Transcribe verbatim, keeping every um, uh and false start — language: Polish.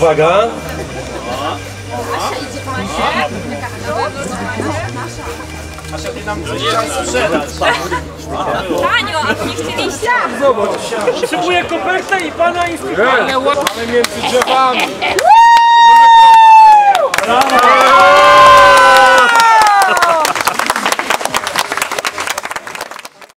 uwaga. Asia, ty nam coś chciałeś sprzedać. Tanio, a nie chcieliście? Zobacz, potrzebuję kopertę i pana instruktora. Ale między drzewami.